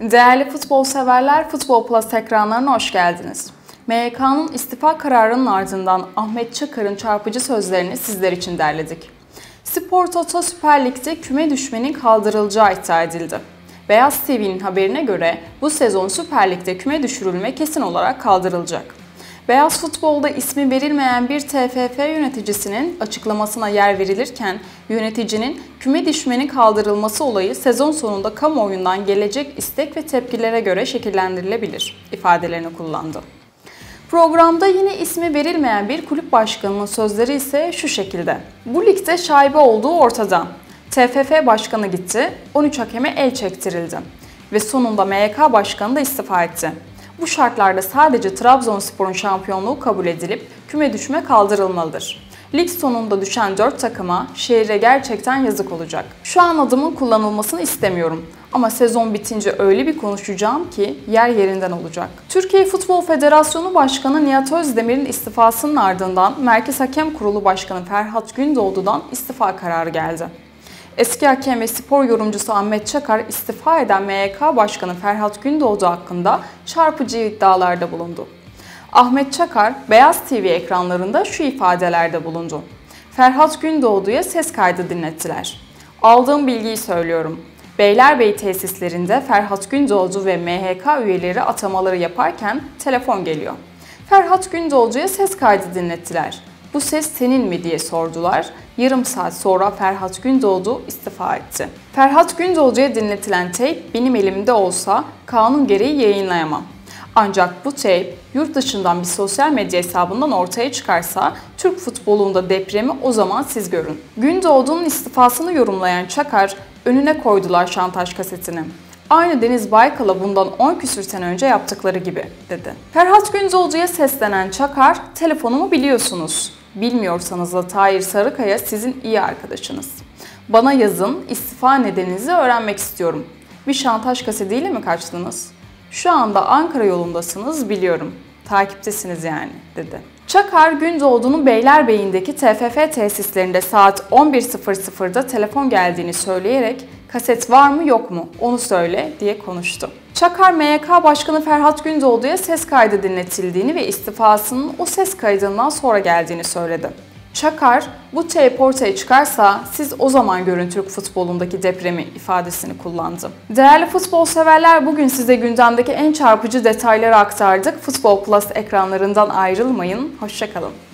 Değerli futbol severler, Futbol Plus ekranlarına hoş geldiniz. MHK'nın istifa kararının ardından Ahmet Çakar'ın çarpıcı sözlerini sizler için derledik. Spor Toto Süper Lig'de küme düşmenin kaldırılacağı iddia edildi. Beyaz TV'nin haberine göre bu sezon Süper Lig'de küme düşürülme kesin olarak kaldırılacak. Beyaz Futbol'da ismi verilmeyen bir TFF yöneticisinin açıklamasına yer verilirken yöneticinin küme düşmenin kaldırılması olayı sezon sonunda kamuoyundan gelecek istek ve tepkilere göre şekillendirilebilir ifadelerini kullandı. Programda yine ismi verilmeyen bir kulüp başkanının sözleri ise şu şekilde. Bu ligde şaibe olduğu ortada. TFF başkanı gitti, 13 hakeme el çektirildi ve sonunda MHK başkanı da istifa etti. Bu şartlarda sadece Trabzonspor'un şampiyonluğu kabul edilip küme düşme kaldırılmalıdır. Lig sonunda düşen 4 takıma şehre gerçekten yazık olacak. Şu an adımın kullanılmasını istemiyorum ama sezon bitince öyle bir konuşacağım ki yer yerinden olacak. Türkiye Futbol Federasyonu Başkanı Nihat Özdemir'in istifasının ardından Merkez Hakem Kurulu Başkanı Ferhat Gündoğdu'dan istifa kararı geldi. Eski hakem ve spor yorumcusu Ahmet Çakar istifa eden MHK Başkanı Ferhat Gündoğdu hakkında çarpıcı iddialarda bulundu. Ahmet Çakar, Beyaz TV ekranlarında şu ifadelerde bulundu. Ferhat Gündoğdu'ya ses kaydı dinlettiler. Aldığım bilgiyi söylüyorum. Beylerbeyi tesislerinde Ferhat Gündoğdu ve MHK üyeleri atamaları yaparken telefon geliyor. Ferhat Gündoğdu'ya ses kaydı dinlettiler. Bu ses senin mi diye sordular. Yarım saat sonra Ferhat Gündoğdu istifa etti. Ferhat Gündoğdu'ya dinletilen teyp benim elimde olsa kanun gereği yayınlayamam. Ancak bu teyp yurt dışından bir sosyal medya hesabından ortaya çıkarsa Türk futbolunda depremi o zaman siz görün. Gündoğdu'nun istifasını yorumlayan Çakar önüne koydular şantaj kasetini. Aynı Deniz Baykal'a bundan 10 küsür sene önce yaptıkları gibi dedi. Ferhat Gündoğdu'ya seslenen Çakar, telefonumu biliyorsunuz. Bilmiyorsanız da Tahir Sarıkaya sizin iyi arkadaşınız. Bana yazın, istifa nedeninizi öğrenmek istiyorum. Bir şantaj kasetiyle mi kaçtınız? Şu anda Ankara yolundasınız biliyorum. Takiptesiniz yani dedi. Çakar, Gündoğdu'nun Beylerbeyi'ndeki TFF tesislerinde saat 11.00'da telefon geldiğini söyleyerek kaset var mı yok mu onu söyle diye konuştu. Çakar, MHK Başkanı Ferhat Gündoğdu'ya ses kaydı dinletildiğini ve istifasının o ses kaydından sonra geldiğini söyledi. Çakar, bu teyp ortaya çıkarsa siz o zaman görün Türk futbolundaki depremi ifadesini kullandı. Değerli futbol severler, bugün size gündemdeki en çarpıcı detayları aktardık. Futbol Plus ekranlarından ayrılmayın. Hoşça kalın.